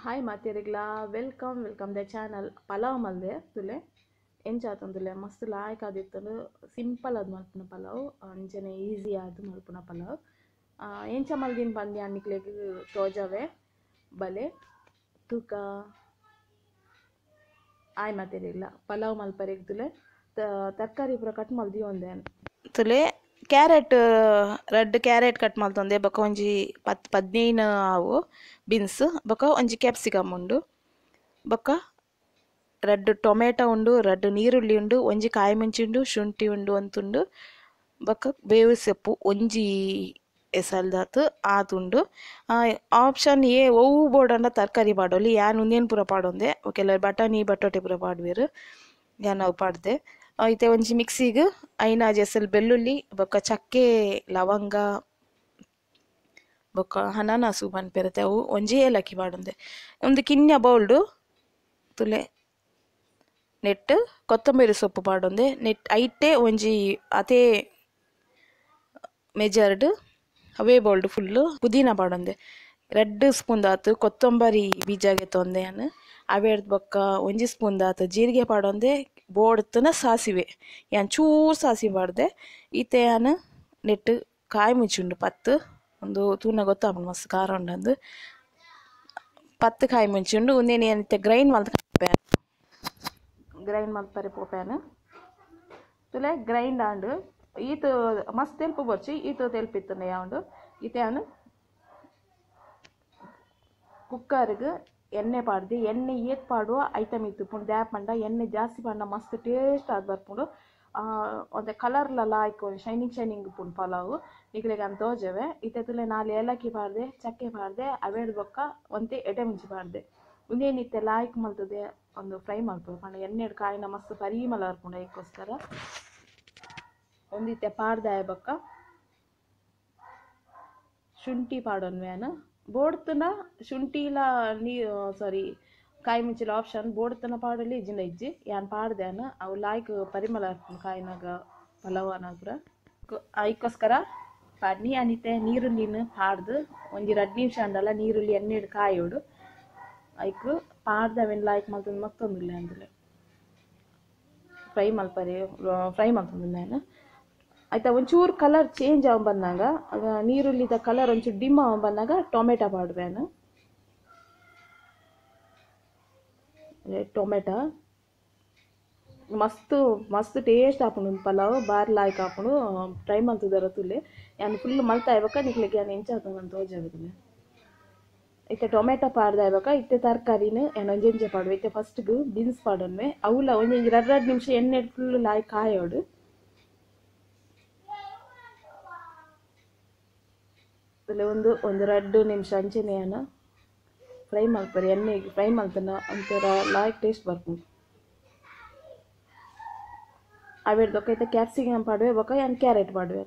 हाय मातेरिगला welcome welcome the channel pulao मल्दे तुले ಎಂಚಾತಂದುಲೆ ಮಸ್ತ್ ಲಾಯ್ಕ್ ಆದಿತ್ತಂದು ಸಿಂಪಲ್ ಅದು ಮಲ್ಪುನ ಪಲಾವ್ ಅಂಚನೆ ಈಸಿ ಆದ್ ಮಲ್ಪುನ ಪಲಾವ್ ಎಂಚ ಮಲ್ದಿನ ಪಂದ್ಯ ಅನ್ನಿಕ್ಲೆಗ್ ತೋಜವೆ ಬಲೆ ತೂಕ ಆಯ್ ಮಾತೆರಿಲ್ಲ ಪಲಾವ್ ಮಲ್ಪರೆಗ್ ತುಲೆ ತರಕಾರಿ ಪೂರ ಕಟ್ ಮಲ್ದಿ ಒಂದೆ ತುಲೆ ಕ್ಯಾರೆಟ್ ರೆಡ್ ಕ್ಯಾರೆಟ್ ಕಟ್ ಮಲ್ತೊಂದೆ ಬೊಕ ಒಂಜಿ 15 ಆವು ಬೀನ್ಸ್ ಬೊಕ ಒಂಜಿ ಕ್ಯಾಪ್ಸಿಕಮ್ ಉಂಡು ಬೊಕ రెడ్ టొమాటో ఉండు రెడ్ నీరుల్లి ఉండు ಒಂಜಿ ಕಾಯಿ ಮುಂಚಿ ಉಂಡು ಶುಂಠಿ ಉಂಡು ಅಂತುಂಡು ಬೊಕ ಬೇವು ಸೊಪ್ಪು ಒಂಜಿ ಎಸಲ್ದಾತ್ ಆತುಂಡು ಆಪ್ಷನ್ ಏ ಒವು ಬೋಡಂಡ ತರಕಾರಿ ಪಾಡೋಲಿ ಯಾನ್ ಉಂದೇನು ಪೂರ ಪಾಡೊಂದೆ ಕೆಲವು ಬಟಾಣಿ ಬಟಾಟೆ ಪೂರ ಪಾಡುವೆರು ಯಾನ್ ಅವು ಪಾಡ್ದೆ ಐತೆ ಒಂಜಿ ಮಿಕ್ಸಿಗ್ ಐನ ಜೆಸಲ್ ಬೆಳ್ಳುಳ್ಳಿ ಬೊಕ ಚಕ್ಕೆ ಲವಂಗ ಬೊಕ ಹನಾನಸು ಪನ್ಪೆರತೆ ಅವು ಒಂಜಿ ಏಲಕ್ಕಿ ಪಾಡೊಂದೆ ಒಂದು ಕಿನ್ಯ ಬೌಲ್ಡು ತುಲೆ ನೆಟ್ ಕೊತ್ತಂಬರಿ ಸೊಪ್ಪು ಪಾಡೊಂದೆ ನೆಟ್ ಐಟೆ ಒಂಜಿ ಅತೆ ಮೆಜರ್ಡ್ ಅವೇ ಬೋಲ್ಡ್ ಫುಲ್ಲು ಪುದೀನ ಪಾಡೊಂದೆ 2 ಸ್ಪೂನ್ ದಾತು ಕೊತ್ತಂಬರಿ ಬೀಜಗೆ ತೊಂದೆ ಯಾನು ಅವೇರ್ದು ಬೊಕ್ಕ ಒಂಜಿ ಸ್ಪೂನ್ ದಾತು ಜೀರಿಗೆ ಪಾಡೊಂದೆ ಬೋಡ್ತನ ಸಾಸಿವೆ ಯಾನ್ ಚೂರು ಸಾಸಿವೆ ಪಾಡ್ದೆ ಈತೆ ಯಾನು ನೆಟ್ ಕಾಯಿ ಮುಚ್ಚುಂಡು ಪತ್ತು ಒಂದು ತೂನ ಗೊತ್ತಾಪುಂಡು ಮಸ್ತ್ ಖಾರ ಉಂಡಂದು 10 ಕಾಯಿ ಮುಂಚುಂಡು ಉಂದೇನು ಏನಿತ್ತೆ ಗ್ರೈಂಡ್ ಮಲ್ತ್ ಗ್ರೈಂಡ್ ಮಲ್ಪರೆ ಪೋಪೇನು ತುಲೆ ಗ್ರೈಂಡ್ ಆಂಡು ಈತು ಮಸ್ತ್ ತೆಲ್ಪು ಬರ್ಚಿ ಈತು ತೆಲ್ಪಿತ್ತನೆ ಯಾವುದು ಈತೆನು ಕುಕ್ಕರ್ಗೆ ಎಣ್ಣೆ ಪಾಡ್ದು ಎಣ್ಣೆ ಏತ್ ಪಾಡುವ ಐಟಮ್ ಇತ್ತು ಪುಂಡು ದ್ಯಾಪ್ ಪಂಡ ಎಣ್ಣೆ ಜಾಸ್ತಿ ಪಂಡ ಮಸ್ತ್ ಟೇಸ್ಟ್ ಆದ್ ಬರ್ಪುಂಡು ಒಂದು ಕಲರ್ಲೆಲ್ಲ ಆಯ್ಕೊಂಡು ಶೈನಿಂಗ್ ಪುಂಡು ಪಲಾವು ನಿಕ್ಲೆಗೆ ಅಂತ ತೋಜವೆ ಈತೆ ತುಲೆ 4 ಏಲಕ್ಕಿ ಪಾಡ್ದೆ ಚಕ್ಕೆ ಪಾಡ್ದೆ ಅವೇಡ್ ಬೊಕ್ಕ ಒಂತೆ ಎಡೆ ಮುಂಚಿ ಪಾಡ್ದೆ ಉಂದೇನಿತ್ತೆ ಲಾಯ್ಕ್ ಮಲ್ತದೆ ಒಂದು ಫ್ರೈ ಮಾಡ್ಬೋದು ಪಂಡ ಎಣ್ಣೆ ಕಾಯಿನ ಮಸ್ತ್ ಪರಿಮಳ ಬರ್ಪುಂಡು ಅದಕ್ಕೋಸ್ಕರ ಒಂದಿತ್ತೆ ಪಾಡ್ದಾಯ ಬೊಕ್ಕ ಶುಂಠಿ ಪಾಡೋನ್ವೇನು ಬೋಡ್ತನ ಶುಂಠಿಲ ನೀ ಸಾರಿ ಕಾಯಿ ಮುಂಚಿಲ ಆಪ್ಷನ್ ಬೋಡ್ತನ ಪಾಡಲಿ ಇಜ್ಜಿನ ಇಜ್ಜಿ ಯಾನ್ ಪಾಡ್ದೇನು ಅವು ಲಾಯ್ಕ್ ಪರಿಮಳ ಬರ್ಪುಂಡು ಕಾಯಿನಾಗ ಪಲಾವನ ಪೂರ ಅದಕ್ಕೋಸ್ಕರ ಪಾಡ್ನಿ ಅನಿತೆ ನೀರುಳ್ಳಿನ ಪಾಡ್ದು ಒಂಜಿ 2 ನಿಮಿಷ ಅಂದಲ್ಲ ನೀರುಳ್ಳಿ ಎಣ್ಣೆ ಕಾಯೋಡು ಐಕ್ ಪಾಡ್ದವೆನ್ ಲಾಯ್ಕ್ ಮಲ್ತೊಂದು ಮತ್ತೊಂದುಲ್ಲೆ ಅಂದುಲೆ ಫ್ರೈ ಮಲ್ತೊಂದು ನಾನು ಆಯ್ತಾ ಒಂಚೂರು ಕಲರ್ ಚೇಂಜ್ ಆಗಿ ಬಂದಾಗ ನೀರುಳ್ಳಿದ ಕಲರ್ ಒಂಚೂರು ಡಿಮ್ ಆಗಿ ಬಂದಾಗ ಟೊಮೆಟೊ ಪಾಡ್ಬೇನು ಟೊಮೆಟೊ ಮಸ್ತ್ ಮಸ್ತ್ ಟೇಸ್ಟ್ ಆಪುಂಡು ಪಲಾವ್ ಬಾರಿ ಲಾಯ್ಕ್ ಆಪುಂಡು ಫ್ರೈ ಮಲ್ತುದರ ತುಲೆ ಯಾನ್ ಫುಲ್ ಮಲ್ತಾ ಇವಾಗ ನಿಕ್ಲಿಗೆ ಯಾನ್ ಎಂಚಾತ ತೋಜಾಗುದಿಲ್ಲ ಇತ್ತೆ ಟೊಮೆಟೊ ಪಾಡ್ದಾಯ್ಬೇಕ ಇತ್ತೆ ತರಕಾರಿನ ಒಂಜೆಂಚೆ ಪಾಡುವ ಇತ್ತೆ ಫಸ್ಟ್ಗೆ ಬೀನ್ಸ್ ಪಾಡೋನ್ವೆ ಅವಲ್ಲ ಒಂಜಿ 2 ನಿಮಿಷ ಎಣ್ಣೆ ಫುಲ್ ಲಾಯ್ ಕಾಯೋಡು ಒಂದು 2 ನಿಮಿಷ ಅಂಚೆನೆಯನ ಫ್ರೈ ಮಲ್ಪರೆ ಎಣ್ಣೆಗೆ ಫ್ರೈ ಮಲ್ತನ ಒಂಥರ ಲಾಯ್ಕ್ ಟೇಸ್ಟ್ ಬರ್ಪುಂಡು ಅವೇಡ್ದೊಕ್ಕ ಇತ್ತೆ ಕ್ಯಾಪ್ಸಿಕಮ್ ಪಾಡುವೆ ಬೊಕ ಯಾನ್ ಕ್ಯಾರೆಟ್ ಪಾಡುವೆ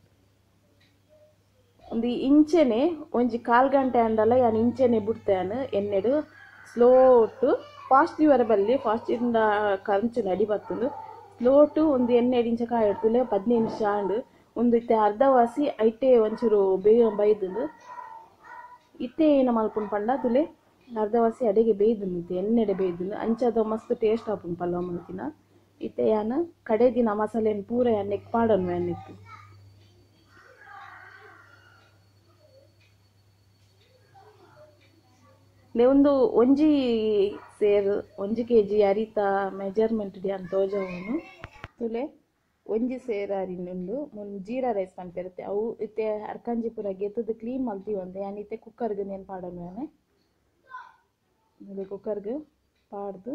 ಒಂದು ಇಂಚೆನೆ ಒಂಜಿ 1/4 ಗಂಟೆ ಅಂದಲ್ಲ ಯಾನ್ ಇಂಚೆನೆ ಬಿಡ್ತೇನೆ ಎಣ್ಣೆಡು ಸ್ಲೋ ಟು ಫಾಸ್ಟ್ ಬಲ್ಲಿ ಫಾಸ್ಟ್ ಇಂದ ಕಂಚು ನಡಿ ಬರ್ತುಂಡು ಸ್ಲೋ ಟು ಒಂದು ಎಣ್ಣೆ ಇಂಚ ಕಾಯಿಡ್ತುಲೆ 15 ನಿಮಿಷ ಆಂಡು ಒಂದು ಇತ್ತೆ ಅರ್ಧ ವಾಸಿ ಐಟೆ ಒಂಚೂರು ಬೈದುಂಡು ಇತ್ತೆ ಏನ ಮಲ್ಪುಂಡು ಪಂಡ ತುಲೆ ಅರ್ಧ ವಾಸಿ ಅಡೆಗೆ ಬೇಯ್ದುಂಡು ಇತ್ತೆ ಎಣ್ಣೆಡೆ ಬೇಯ್ದುಂಡು ಅಂಚದ ಮಸ್ತ್ ಟೇಸ್ಟ್ ಆಪುಂಡು ಪಲಾವ್ ಮಲ್ತಿನ ಇತ್ತೆ ಯಾನ್ ಕಡೆ ದಿನ ಮಸಾಲೆನ್ ಪೂರ ಯಾನ್ ನೆಕ್ ಪಾಡೋನು ಯಾನ್ನೆಕ್ ಒಂದು ಒಂಜಿ ಸೇರು 1 kg ಅರಿತ ಮೆಜರ್ಮೆಂಟ್ ಡಿ ಅಂತ ತೋಜವನು ತುಲೆ ಒಂಜಿ ಸೇರು ಅರಿನುಂಡು ಜೀರಾ ರೈಸ್ ಪನ್ಪೆರತೆ ಅವು ಇತ್ತೆ ಅರ್ಕಂಜಿ ಪೂರ ಗೆತ್ತದು ಕ್ಲೀನ್ ಮಲ್ತಿ ಒಂದೆ ಯಾನ್ ಇತ್ತೆ ಕುಕ್ಕರ್ಗೆ ನೇನು ಪಾಡೋನು ಯಾನೆ ಕುಕ್ಕರ್ಗೆ ಪಾಡ್ದು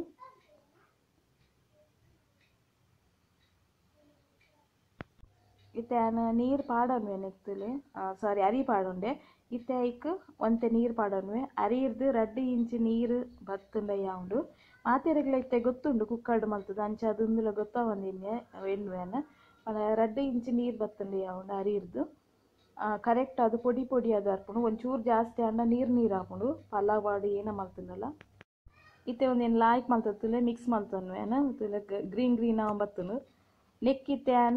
ಇತ್ತೆ ಯಾನ್ ನೀರು ಪಾಡೋನ್ವೆ ನೆಕ್ತುಲೆ ಸಾರಿ ಅರಿ ಪಾಡೊಂಡೆ ಇತ್ತೆ ಐಕ್ ಒಂತೆ ನೀರು ಪಾಡೋನ್ವೆ ಅರಿರ್ದು 2 ಇಂಚ್ ನೀರು ಬತ್ತುಂಡ ಯಾವುದು ಮಾತೆರೆಗ್ಲ ಇತ್ತೆ ಗೊತ್ತುಂಡು ಕುಕ್ಕರ್ಡ್ ಮಲ್ತದ ಅಂಚ ಅದುಂದುಲ ಗೊತ್ತಾವಂದಿನ್ನೆ ಎನ್ವೇನ 2 ಇಂಚ್ ನೀರು ಬತ್ತುಂಡು ಯಾವುದು ಅರಿರ್ದು ಕರೆಕ್ಟ್ ಅದು ಪೊಡಿ ಅದು ಅರ್ಪುಂಡು ಒಂಚೂರು ಜಾಸ್ತಿ ಅಂಡ ನೀರು ಹಾಪುಂಡು ಪಲಾವ್ ಪಾಡು ಏನ ಮಲ್ತುಂಡಲ್ಲ ಇತ್ತೆ ಒಂದೇನು ಲಾಯ್ಕ್ ಮಲ್ತುಲೆ ಮಿಕ್ಸ್ ಮಲ್ತೊನ್ವೇನ ತುಲೆ ಗ್ರೀನ್ ಬತ್ತುಂಡು ನೆಕ್ಕಿತ್ತೆ ಯಾನ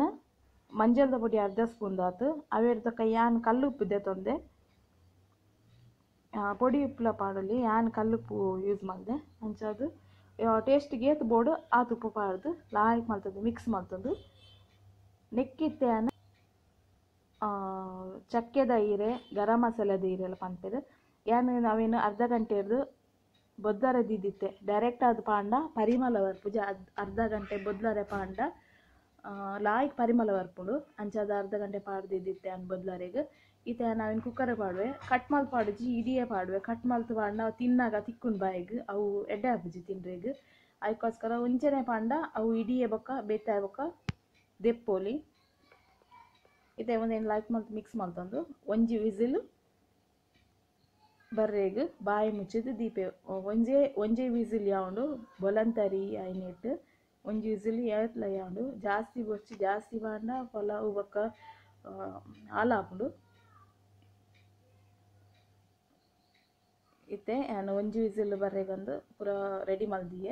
ಮಂಜಲ್ದ ಪೊಡಿ 1/2 ಸ್ಪೂನ್ ದಾತು ಅವೇರ್ದಕ್ಕ ಯಾನ್ ಕಲ್ಲು ಉಪ್ಪು ತೊಂದೆ ಪೊಡಿ ಉಪ್ಪುಲ ಪಾಡಲಿ ಯಾನ್ ಕಲ್ಲುಪ್ಪು ಯೂಸ್ ಮಾಡಿದೆ ಅಂಚದು ಟೇಸ್ಟಿಗೆ ಏತ್ ಬೋರ್ಡು ಆ ತುಪ್ಪ ಪಾಡ್ದು ಲಾಯ್ಕ್ ಮಾಡ್ತದೆ ಮಿಕ್ಸ್ ಮಾಡ್ತಂದು ನೆಕ್ಕಿತ್ತೆ ಚಕ್ಕೆದ ಈರೆ ಗರಂ ಮಸಾಲೆದ ಈರೆ ಎಲ್ಲ ಪಂಪೆದು ಯಾನ್ ನಾವೇನು ಅರ್ಧ ಗಂಟೆ ಇರ್ದು ಬೊದ್ಲಾರದಿದ್ದಿತ್ತೆ ಡೈರೆಕ್ಟ್ ಅದು ಪಾಂಡ ಪರಿಮಳ ಬರ್ಪುಜ ಅರ್ಧ ಗಂಟೆ ಬೊದ್ಲಾರೆ ಪಾಂಡ ಲಾಯ್ಕ್ ಪರಿಮಳ ಬರ್ಪುಂಡು ಅಂಚದ ಅರ್ಧ ಗಂಟೆ ಪಾಡ್ದಿದ್ದಿತ್ತೆ ಅನ್ ಬೊದ್ಲಾರೆಗ್ ಈತ ನಾವೇನು ಕುಕ್ಕರ್ ಪಾಡುವೆ ಕಟ್ ಮಲ್ತ್ ಪಾಡುಜಿ ಇಡಿಯೇ ಪಾಡುವೆ ಕಟ್ ಮಲ್ತ್ ಪಾಂಡ ನಾವು ತಿನ್ನಾಗ ತಿಕ್ಕುನ್ ಬಾಯಿಗ್ ಅವು ಎಡ್ಡೆ ಆಪುಜಿ ತಿನ್ರೆಗ್ ಅದಕ್ಕೋಸ್ಕರ ಒಂಚೆನೆ ಪಾಂಡ ಅವು ಇಡಿಯೇ ಬೊಕ್ಕ ಬೇತಾಯ ಬೊಕ್ಕ ದೆಪ್ಪೋಲಿ ಇತ್ತೆ ಒಂದೇನು ಲೈಕ್ ಮಲ್ತ್ ಮಿಕ್ಸ್ ಮಲ್ತಂದು ಒಂಜಿ ವಿಸಿಲ್ ಬರ್ರೆಗ್ ಬಾಯಿ ಮುಚ್ಚಿದು ದೀಪೆ ಒಂಜೇ ವಿಸಿಲ್ ಯಾವುದು ಬೊಲಂತರಿ ಐನೆಟ್ ಒಂಜಿ ವಿಸಿಲ್ ಯಾವತ್ಲ ಯಾವುದು ಜಾಸ್ತಿ ಬೊಚ್ಚಿ ಜಾಸ್ತಿ ಪಾಂಡ ಪಲಾವ್ ಬೊಕ್ಕ ಹಾಲಾಪುಂಡು ಇತ್ತೆ ನಾನು ಒಂಜಿ ವಿಸಿಲ್ ಬರ್ರೆಗಂದು ಪೂರ ರೆಡಿ ಮಲ್ದಿಯೆ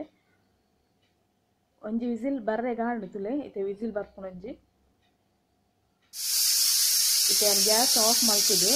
ಒಂಜಿ ವಿಸಿಲ್ ಬರ್ರೆಗ ಹಾಂಡು ತುಲೆ ಇತ್ತೆ ವಿಸಿಲ್ ಬರ್ಪುಂಡು ಒಂಜಿ ಇತ್ತೆ ಗ್ಯಾಸ್ ಆಫ್ ಮಲ್ತುದು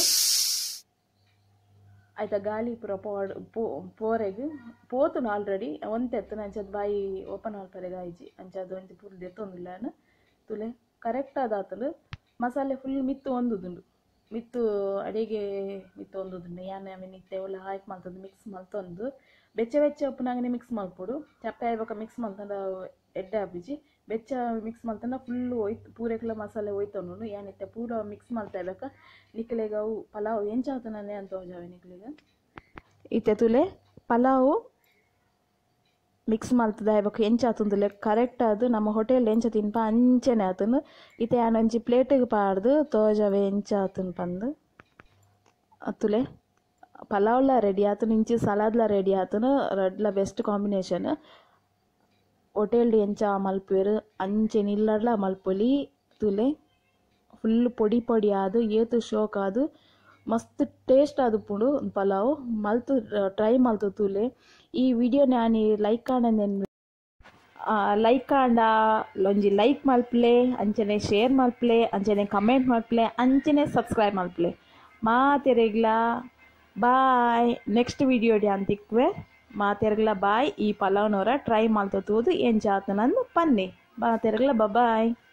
ಆಯ್ತಾ ಗಾಳಿ ಪೂರ ಪೋರೆಗ್ ಪೋತುಂಡು ಆಲ್ರೆಡಿ ಒಂತೆತ್ತು ಅಂಚದ ಬಾಯಿ ಓಪನ್ ಆಲ್ಪರೆಗ ಆಯ್ಜಿ ಅಂಚದು ಒಂಜಿ ಪೂರ ದೆತ್ತೊಂದುಲ್ಲ ತುಲೆ ಕರೆಕ್ಟ್ ಆದಾತಲು ಮಸಾಲೆ ಫುಲ್ ಮಿತ್ತು ಒಂದುದುಂಡು ಮಿತ್ತು ಅಡಿಗೆ ಮಿತ್ತು ಒಂದುದುಂಡು ಯಾನೆ ಇತ್ತೆ ಒಳ್ಳೆ ಹಾಕಿ ಮಲ್ತದ್ದು ಮಿಕ್ಸ್ ಮಲ್ತೊಂದು ಬೆಚ್ಚ ಉಪ್ಪುನಾಗನೆ ಮಿಕ್ಸ್ ಮಲ್ಪೊಡು ಚಪ್ಪೆ ಆಯ್ಬಕ ಮಿಕ್ಸ್ ಮಲ್ತಂಡ ಎಡ್ಡೆ ಆಪಿಜಿ ಬೆಚ್ಚ ಮಿಕ್ಸ್ ಮಲ್ತಂಡ ಫುಲ್ಲು ಒಯ್ತು ಪೂರೆಕ್ಲ ಮಸಾಲೆ ಒಯ್ತೊಂಡು ಏನಿತ್ತೆ ಪೂರ ಮಿಕ್ಸ್ ಮಲ್ತಾಯ್ಬೇಕ ನಿಕ್ಲೆಗ ಅವು ಪಲಾವ್ ಎಂಚಾತನೇ ಅಂತ ಹೋಜಾವೆ ನಿಕ್ಲೆಗ ಇತ್ತೆ ತುಲೆ ಪಲಾವು ಮಿಕ್ಸ್ ಮಲ್ತದ ಆಯ್ಬೇಕು ಎಂಚಾತುಂದುಲೆ ಕರೆಕ್ಟ್ ಅದು ನಮ್ಮ ಹೋಟೆಲ್ ಎಂಚ ತಿನ್ಪ ಅಂಚೆನೆ ಆತನು ಇತ್ತೆ ಯಾನೊಂಜಿ ಪ್ಲೇಟಿಗೆ ಪಾಡ್ದು ತೋಜಾವೆ ಎಂಚಾತುನ್ ಪಂದು ಅತ್ತುಲೆ ಪಲಾವ್ಲ ರೆಡಿ ಆತನು ಇಂಚಿ ಸಲಾದ್ಲ ರೆಡಿ ಆತನು ರಡ್ಲ ಬೆಸ್ಟ್ ಕಾಂಬಿನೇಷನ್ ಹೋಟೆಲ್ ಎಂಚ ಮಲ್ಪುವೆರು ಅಂಚೆ ನಿಲ್ಲಡ್ಲ ಮಲ್ಪೊಲಿ ತುಲೆ ಫುಲ್ ಪೊಡಿ ಪೊಡಿ ಆದು ಏತು ಶೋಕ್ ಆದು ಮಸ್ತ್ ಟೇಸ್ಟ್ ಆದುಪ್ಪುಂಡು ಪಲಾವ್ ಮಲ್ತು ಟ್ರೈ ಮಲ್ತು ತುಲೆ ಈ ವಿಡಿಯೋ ನಾನು ಲೈಕ್ ಕಾಂಡ ಒಂಜಿ ಲೈಕ್ ಮಲ್ಪ್ಲೆ ಅಂಚನೆ ಶೇರ್ ಮಲ್ಪ್ಲೆ ಅಂಚನೆ ಕಮೆಂಟ್ ಮಲ್ಪ್ಲೆ ಅಂಚನೆ ಸಬ್ಸ್ಕ್ರೈಬ್ ಮಲ್ಪ್ಲೆ ಮಾತೆರೆಗ್ಲ ಬಾಯ್ ನೆಕ್ಸ್ಟ್ ವಿಡಿಯೋಡಿ ಅಂತಿಕ್ವೆ ಮಾತೆರೆಗ್ಲ ಬಾಯ್ ಈ ಪಲಾವ್ನವರ ಟ್ರೈ ಮಲ್ತೋದು ಎಂಚಾತನಂದು ಪನ್ನಿ ಮಾತೆರೆಗ್ಲ ಬಾಯ್